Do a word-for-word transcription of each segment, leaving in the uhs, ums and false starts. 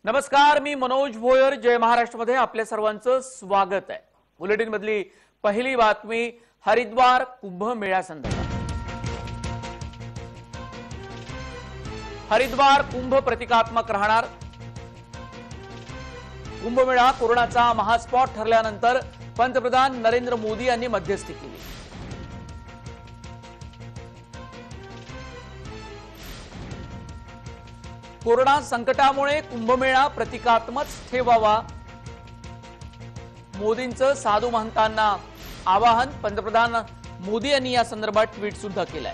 नमस्कार, मी मनोज भोयर. जय महाराष्ट्र मध्ये आपल्या सर्वांचं स्वागत आहे. बुलेटिन मधली पहिली बातमी हरिद्वार कुंभमेळा संदर्भात. हरिद्वार कुंभ प्रतिकात्मक राहणार. कुंभमेळा कोरोनाचा महास्पॉट ठरल्यानंतर पंतप्रधान नरेंद्र मोदी यांनी मध्यस्थी केली. कोरोना संकटामुळे कुंभमेळा प्रतिकात्मक ठेवावा, मोदींचं साधू महंतांना आवाहन. पंतप्रधान मोदी यांनी या संदर्भात ट्विट सुद्धा केलंय.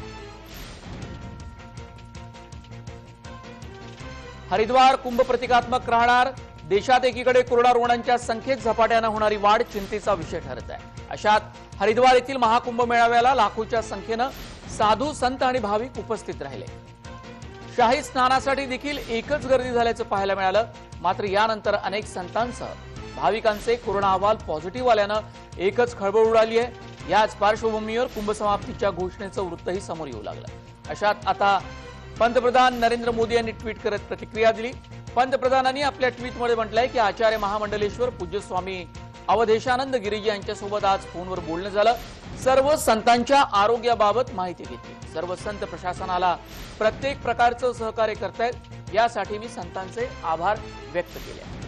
हरिद्वार कुंभ प्रतिकात्मक राहणार. देशात एकीकडे कोरोना रुग्णांच्या संख्येत झपाट्याने होणारी वाढ चिंतेचा विषय ठरत आहे. अशात हरिद्वार येथील महाकुंभ मेळाव्याला लाखोच्या संख्येनं साधू संत आणि भाविक उपस्थित राहिले. शाही स्नानासाठी देखील एकच गर्दी झाल्याचं पाहायला मिळालं. मात्र यानंतर अनेक संतांसह भाविकांचे कोरोना अहवाल पॉझिटिव्ह आल्यानं एकच खळबळ उडाली आहे. याच पार्श्वभूमीवर कुंभ समाप्तीच्या घोषणेचं वृत्तही समोर येऊ लागलं. अशात आता पंतप्रधान नरेंद्र मोदी यांनी ट्विट करत प्रतिक्रिया दिली. पंतप्रधानांनी आपल्या ट्विटमध्ये म्हटलंय की आचार्य महामंडलेश्वर पूज्य स्वामी अवधेशानंद गिरीजी यांच्यासोबत आज फोनवर बोलणं झालं. सर्व संतांच्या आरोग्याबाबत माहिती घेतली. सर्व संत प्रशासनाला प्रत्येक प्रकारचं सहकार्य करतायत, यासाठी मी संतांचे आभार व्यक्त केले.